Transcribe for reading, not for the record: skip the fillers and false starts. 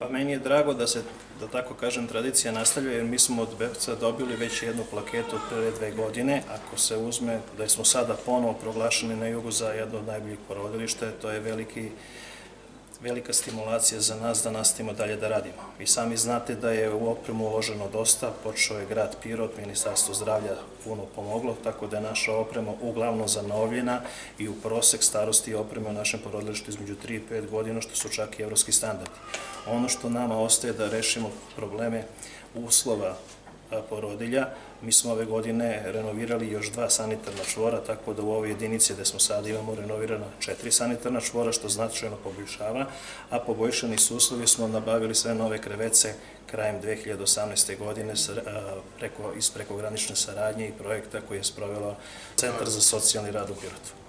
Pa meni je drago da se, da tako kažem, tradicija nastavlja, jer mi smo od BEPC-a dobili već jednu plaketu od prve 2 godine. Ako se uzme da smo sada ponovo proglašeni na jugu za jedno od najboljih porodilišta, to je velika stimulacija za nas da nastavimo dalje da radimo. Vi sami znate da je u opremu uloženo dosta, počeo je grad Pirot, Ministarstvo zdravlja puno pomoglo, tako da je naša oprema uglavnom zanovljena i u prosek starosti opreme u našem porodilištu između 3 i 5 godina, što su čak i evropski standardi. Ono što nama ostaje da rešimo probleme uslova porodilja, mi smo ove godine renovirali još 2 sanitarna čvora, tako da u ovoj jedinici gde smo sada imamo renovirana 4 sanitarna čvora, što značajno poboljšava, a poboljšani su uslovi, smo nabavili sve nove krevece krajem 2018. godine iz prekogranične saradnje i projekta koji je sprovelo Centar za socijalni rad u Pirotu.